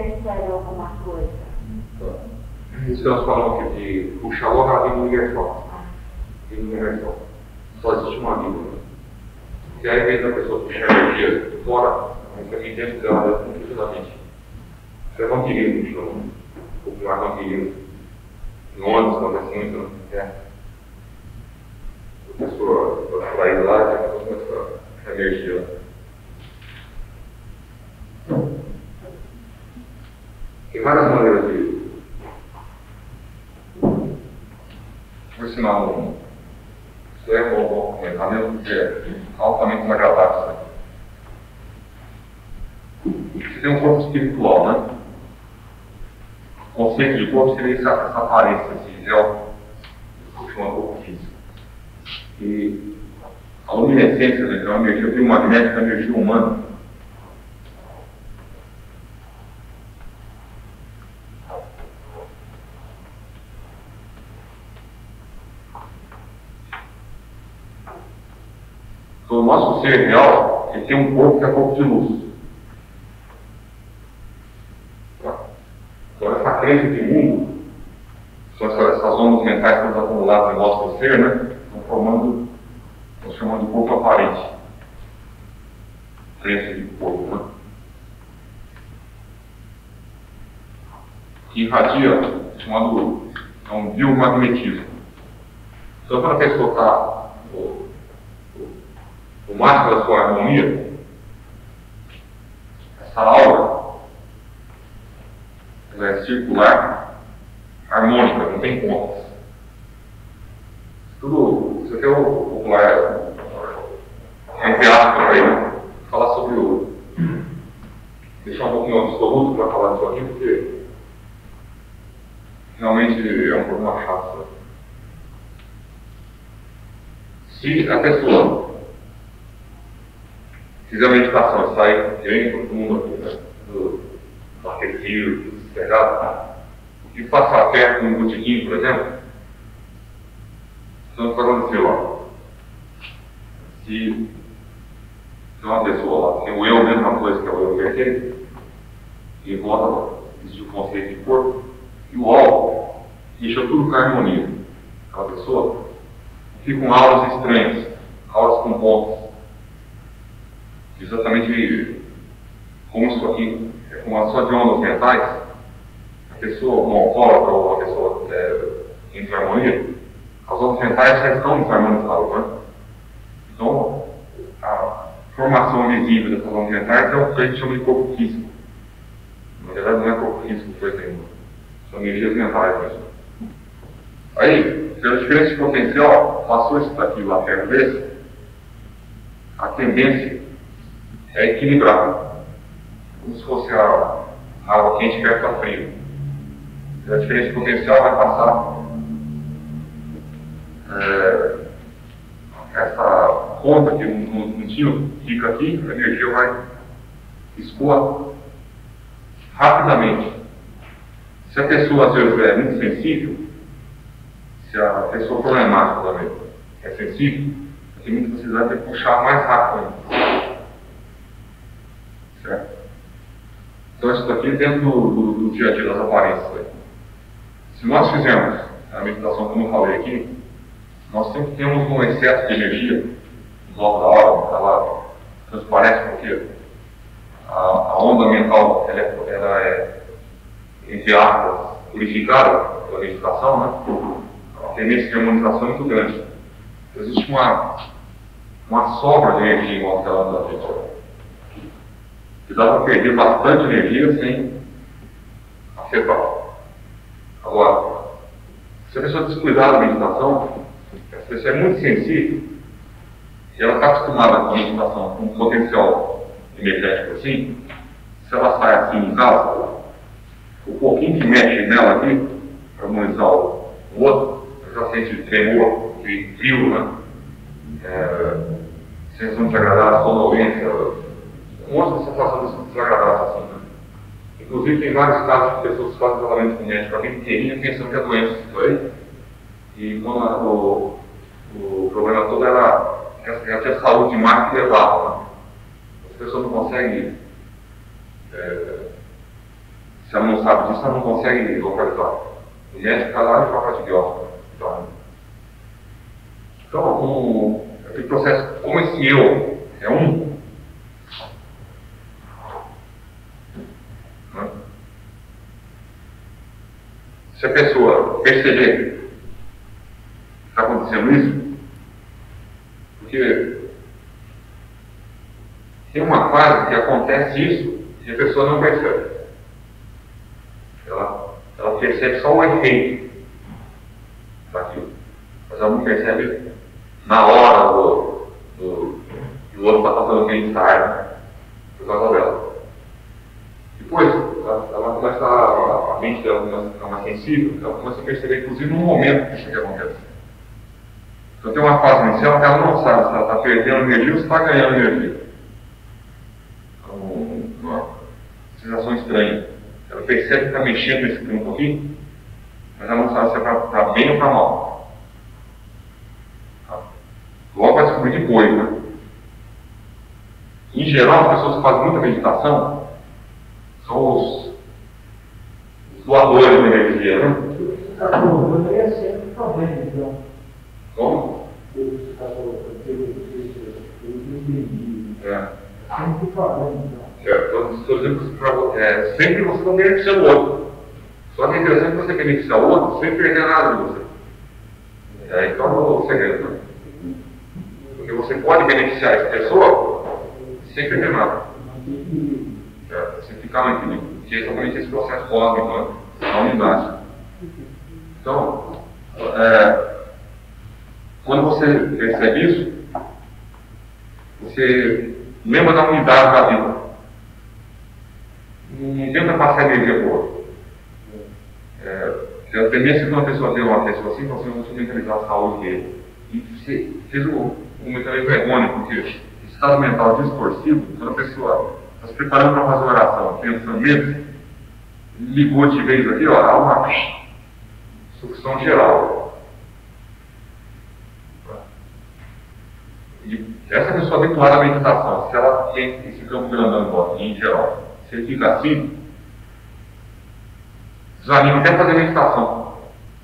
percebe alguma coisa? Isso que nós falamos aqui, de puxar logo a vida universal. Vida universal. Só existe uma vida. E aí, ao invés da pessoa puxar a energia de fora, mas aqui dentro dela, tranquilamente. Você não queria no chão, o popular não queria. No ônibus, acontece muito, né? A pessoa vai sair lá e já começa a energia. Tem várias maneiras de por sinal, isso é bom comentar, mesmo que é altamente desagradável. Você tem um corpo espiritual, né? O conceito de corpo seria essa aparência, esse gel, que chama corpo físico. E a luminescência, né, que é uma energia biomagnética, uma energia humana. Então, o nosso ser real, ele tem um corpo que é corpo de luz. Então, essa crença de mundo, são essas ondas mentais que estão acumuladas em nosso ser, né? Estão formando, estão chamando de corpo aparente. Crença de corpo, né? Que irradia, chamado um biomagnetismo. Então, quando a pessoa está o máximo da sua harmonia, essa aura, ela é circular, harmônica, não tem pontas. Tudo, isso aqui é o popular, entre aspas, aí, falar sobre o. Deixar um pouquinho absoluto para falar disso aqui, porque realmente é um problema chato. Se a pessoa fizer a meditação e sair bem todo mundo aqui, né? Do aquecido, do sossegado, e passar perto de um botequim, por exemplo, então o que vai acontecer lá? Se uma pessoa lá tem o eu, a mesma coisa que é o eu verdadeiro, e volta existe o conceito de corpo, e o álcool deixa tudo com harmonia. Aquela pessoa fica com auras estranhas, auras com pontos. Exatamente como isso aqui é uma só de ondas mentais, a pessoa, uma alcoólatra ou uma pessoa em desarmonia, as ondas mentais já estão desarmonizadas, né? Então, a formação visível dessas ondas mentais é o que a gente chama de corpo físico. Na verdade, não é corpo físico, por exemplo, são energias mentais mesmo. Aí, pela diferença de potencial, passou isso daqui lá perto desse, a tendência é equilibrar, como se fosse a água quente perto da fria. A diferença de potencial vai passar essa conta que um tio fica aqui, a energia vai escoar rapidamente. Se a pessoa às vezes é muito sensível, se a pessoa problemática também é sensível, tem muita necessidade de puxar mais rápido ainda. Certo? Então isso daqui dentro do dia a dia das aparências. Né? Se nós fizermos a meditação como eu falei aqui, nós sempre temos um excesso de energia em volta da hora, ela transparece porque a onda mental ela é, entre aspas, purificada pela meditação, né? A tendência de harmonização é muito grande. Existe uma sobra de energia em volta da gente. Que dá para perder bastante energia sem afetar. Agora, se a pessoa descuidar da meditação, essa pessoa é muito sensível e ela está acostumada com a meditação, com um potencial energético assim, se ela sai assim em casa, o pouquinho que mexe nela aqui, para harmonizar o outro, ela já sente tremor, de frio, né? Sensação desagradável, sonolência, um monte de sensação desagradável assim, né? Inclusive tem vários casos de pessoas que fazem tratamento com médico a vida inteirinha pensando que a doença foi, e quando o problema todo era já tinha saúde demais que levava, né? As pessoas não conseguem Se ela não sabe disso, ela não consegue localizar. O médico vai lá e fala para antibiótico. Então, aquele processo, como esse eu é um, né? Se a pessoa perceber que está acontecendo isso, porque tem uma fase que acontece isso e a pessoa não percebe. Ela percebe só o efeito daquilo, mas ela não percebe na hora do outro está fazendo aquele ensaio, né? Por causa dela. Depois, ela começa, a mente dela começa a ficar mais sensível, ela começa a perceber, inclusive, no momento que isso aqui acontece. Então tem uma fase inicial que ela não sabe se ela está perdendo energia ou se está ganhando energia. Então, uma sensação estranha. Ela percebe que está mexendo nesse campo aqui, mas ela não sabe se está bem ou está mal. Logo vai descobrir depois, né? Em geral, as pessoas que fazem muita meditação são os doadores de energia, né? Como? Sempre você está beneficiando o outro. Só que é interessante que você beneficiar o outro sem perder nada de você. Aí torna o segredo, né? Porque você pode beneficiar essa pessoa sem perder nada. Sem ficar no equilíbrio. Que é exatamente esse processo cósmico, né? Da unidade. Então, quando você percebe isso, você lembra da unidade da vida. Não tenta passar energia para o outro. A tendência de uma pessoa ter uma pessoa assim, então você não vai mentalizar a saúde dele. E você fez um mentalismo errôneo, porque esse estado mental distorcido, quando a pessoa está se preparando para fazer uma oração, pensando mesmo, ligou de vez aqui, ó, há uma sucção geral. E essa pessoa habituada à meditação, se ela tem esse campo grandão em geral, se ele fica assim, desanima até fazer meditação.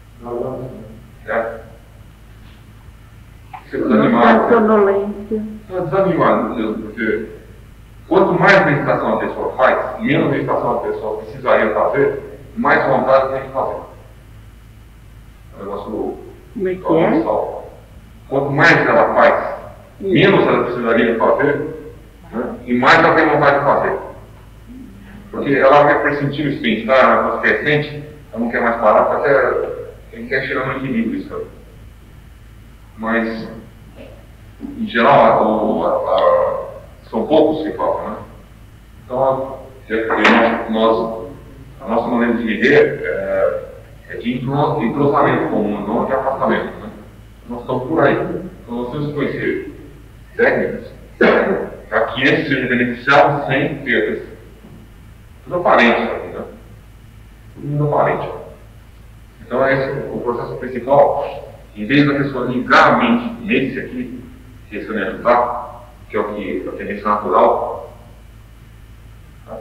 Você desanimado. Desanimado, porque quanto mais meditação a pessoa faz, menos meditação a pessoa precisaria fazer, mais vontade tem de fazer. É um negócio. Como é que é? Quanto mais ela faz, menos ela precisaria fazer, né? E mais ela tem vontade de fazer. Porque ela vai pressentir esse bem-estar, ela fica recente, ela não quer mais parar, porque ela quer chegar no equilíbrio isso aí. Mas, em geral, são poucos que faltam, né? Então, a nossa maneira de viver é de entrosamento comum, não de afastamento, né? Nós estamos por aí. Então, nós temos que conhecer técnicas para que esse seja beneficiado sem perdas. Tudo aparente, né? Tudo aparente. Então, esse é o processo principal. Em vez da pessoa ligar a mente nesse aqui, que esse me ajudar, que é o que a tendência natural, tá?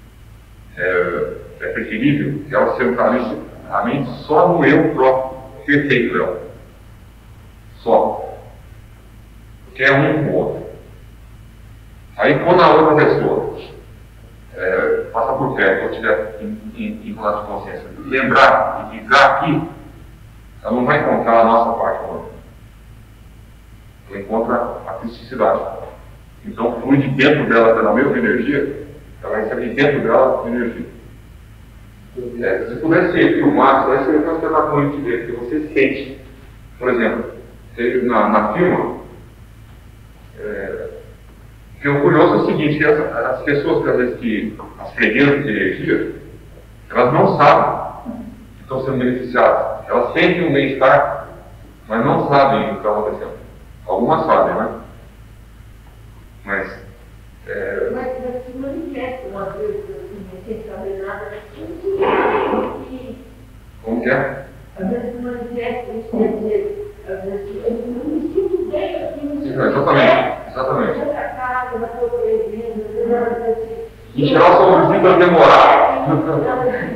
É preferível que ela centralize a mente só no eu próprio, perfeito eu. Só. Porque é um com o outro. Aí quando a outra pessoa passa por perto, ou tiver em contato de consciência, lembrar e ligar aqui, ela não vai encontrar a nossa parte humana. Ela encontra a criticidade. Então flui de dentro dela pela mesma energia, ela recebe de dentro dela energia. Se pudesse filmar, vai ser uma espetacular de ver, porque você sente. Por exemplo, na firma, porque o curioso é o seguinte, que as pessoas, às vezes, as freguesas de energia, elas não sabem que estão sendo beneficiadas. Elas sentem um bem-estar, mas não sabem o que está acontecendo. Algumas sabem, né? Mas se manifesta uma vez, assim, sem saber nada, como que é? às vezes se manifesta, isso quer dizer, às vezes eu não me sinto bem aqui, Exatamente. outra casa, na sua presença, em geral são visitas demoradas.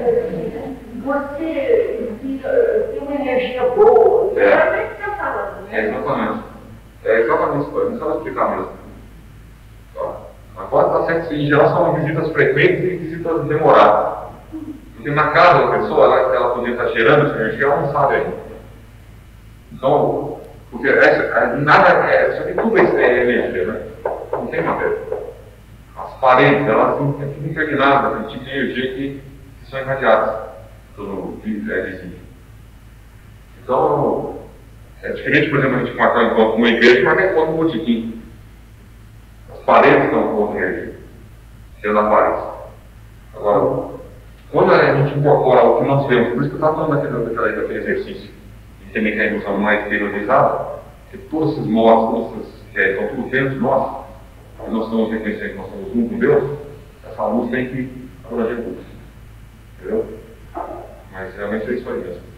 você tem uma energia boa. É. É o que está falando, né? Exatamente. É exatamente isso, não sabe explicar mesmo. Tá? Mas pode estar certo, em geral são visitas frequentes e visitas demoradas. Porque na casa da pessoa, ela podia estar gerando essa energia, ela não sabe ainda. Então, porque nada, isso aqui tudo é energia, né? Não tem matéria. As paredes, elas são tudo impregnadas, tem tipo de energia que são irradiadas pelo visível. Então, é diferente, por exemplo, a gente marcar um encontro numa igreja e marcar um encontro no botequim. As paredes estão com energia, sendo a parede. Agora, quando a gente incorpora o que nós vemos, por isso que eu estava falando daquele exercício, de ter mecanismo mais exteriorizado, que todos esses modos, todos esses que estão tudo dentro de nós, que nós estamos reconhecendo que nós somos um com Deus, essa luz tem que abranger tudo. Entendeu? Mas realmente é isso aí mesmo.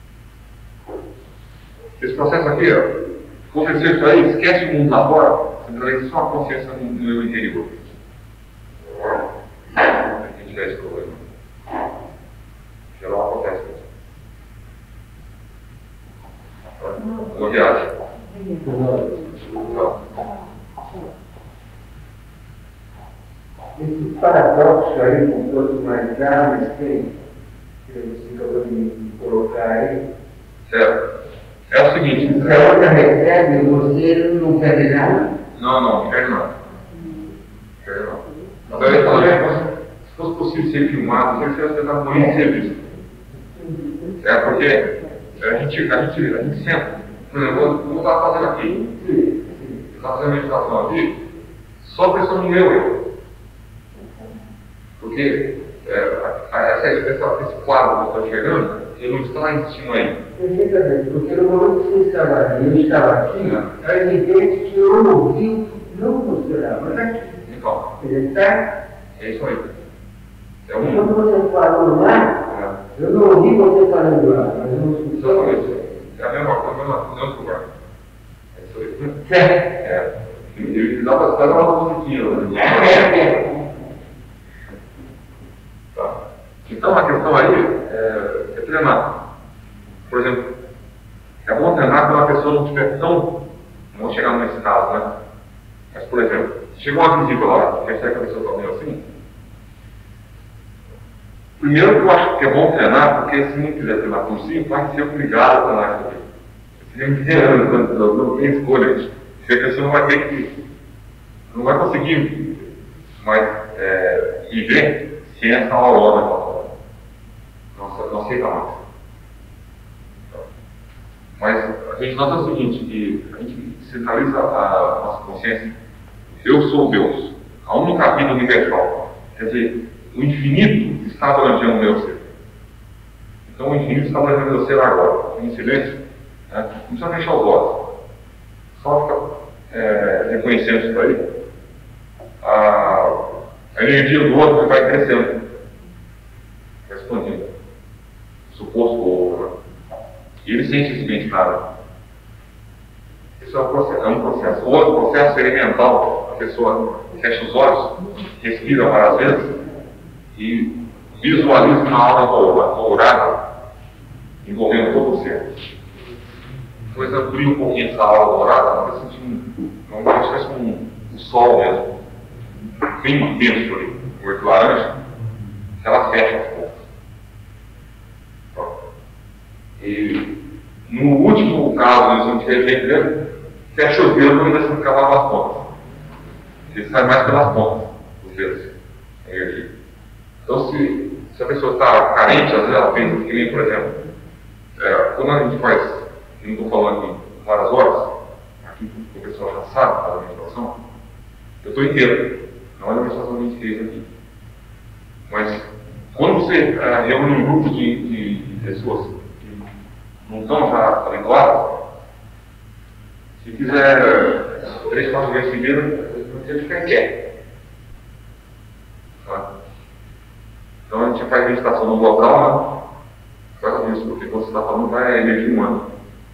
Esse processo aqui, ó, acontecer isso aí, esquece o mundo lá fora, centraliza só a consciência no meu interior. Tem que tirar esse problema. Geral acontece mesmo. Boa viagem. Então. Esse paradoxo aí, com todos mais armas, tem, que você acabou de colocar aí. Certo. É o seguinte. Se a outra recebe, você não perde nada. Não quero não. Quero não. Mas eu ia falar, se fosse possível ser filmado, você está bonito de ser visto. É porque a gente senta. Por exemplo, eu vou estar fazendo aqui. Eu estou fazendo meditação aqui, só pensando no meu eu. Porque esse quadro que eu estou enxergando, ele não está existindo aí. Perfeitamente, porque no momento que você estava ali, eu estava aqui, é evidente que eu não vi, não funcionava. Mas aqui. Então. Ele está. É isso aí. Quando você falou lá, eu não ouvi você falando lá, mas eu não exatamente. É a mesma coisa, no mesmo lugar. É isso aí. Certo. E dá para dar uma musiquinha, né? Tá. Então a questão aí é treinar. Por exemplo, é bom treinar quando a pessoa não estiver tão. Não vou chegar nesse caso, né? Mas, por exemplo, chegou uma visita lá, percebe que a pessoa está meio assim. Primeiro que eu acho que é bom treinar, porque se não quiser treinar por si, vai ser obrigado a treinar isso aqui. Se não tem escolha, se a pessoa não vai ter que. Não vai conseguir mais viver sem essa aurora. Não aceita mais. Mas a gente nota o seguinte, que a gente centraliza a nossa consciência. Eu sou Deus, a única vida universal. Quer dizer, o infinito está abrangendo o meu ser. Então o infinito está abrangendo o meu ser agora, em silêncio. Né? Não precisa fechar os olhos. Só fica reconhecendo isso aí. A energia do outro vai crescendo, vai expandindo. Suposto outro. Né? E ele sente esse bem-estar. Isso é um processo. O outro processo elemental, a pessoa fecha os olhos, respira várias vezes e visualiza uma aura dourada envolvendo todo o ser. Depois abrir um pouquinho essa aura dourada, vai sentir um sol mesmo, bem intenso ali, cor laranja, que ela fecha aos poucos. E no último caso, se não tiver jeito mesmo, fecha os dedos e deixa ficar lá nas pontas. Ele sai mais pelas pontas dos dedos, a energia. Então, se a pessoa está carente, às vezes ela pensa que nem, por exemplo, quando a gente faz, não estou falando aqui várias horas, aqui o pessoal já sabe faz a meditação, eu estou inteiro, não é a meditação que a gente fez aqui. Mas, quando você reúne um grupo de pessoas que não estão já habituadas, se fizer 3, 4 vezes seguidas, você fica quieto. Tá? Então a gente faz meditação no local, né? Faz isso, porque quando você está falando vai a energia humana.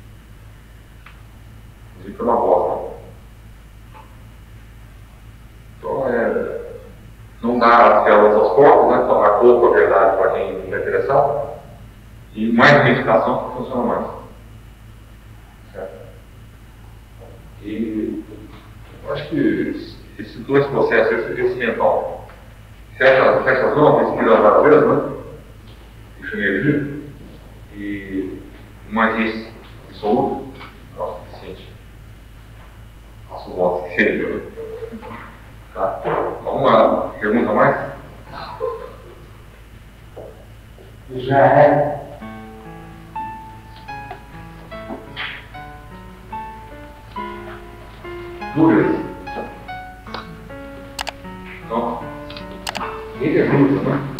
Inclusive pela voz. Né? Então não dá as células aos corpos, né? Falar pouco a verdade para quem não está interessado. E mais meditação funciona mais. Certo? E eu acho que esses dois processos, esse mental, fecha as mãos, respira várias vezes, né? Puxa energia. E mais esse absoluto, é o suficiente. Faço o voto que seja, né? Tá? Alguma pergunta mais? Já é. Dúvidas? Então, ninguém pergunta, né?